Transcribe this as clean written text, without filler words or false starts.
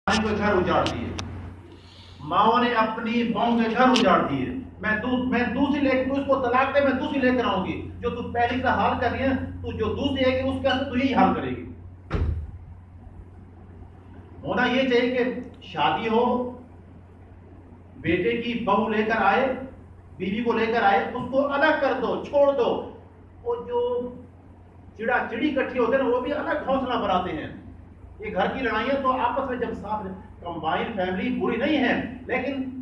के घर उजाड़ दिए, माओ ने अपनी बहू के घर उजाड़ दिए। मैं दूसरी लेकर, उसको तलाक दे, मैं दूसरी लेकर आऊंगी। जो तू पहली का हाल कर रही है, तू जो दूसरी है उसके अंदर तू यही हाल करेगी। होना ये चाहिए कि शादी हो, बेटे की बहू लेकर आए, बीवी को लेकर आए, उसको अलग कर दो, छोड़ दो। वो जो चिड़ा चिड़ी इकट्ठी होते हैं ना, वो भी अलग घोंसला बनाते हैं। ये घर की लड़ाइयां तो आपस में जब साथ, कंबाइंड फैमिली बुरी नहीं है, लेकिन